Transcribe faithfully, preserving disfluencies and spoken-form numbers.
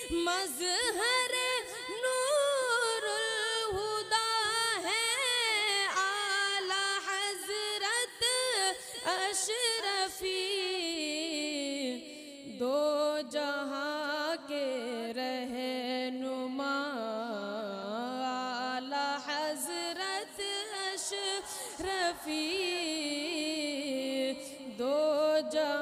मज़हर नूरुल हुदा है आला हज़रत अशरफी। दो जहां के रहनुमा आला हज़रत अशरफी। दो जहां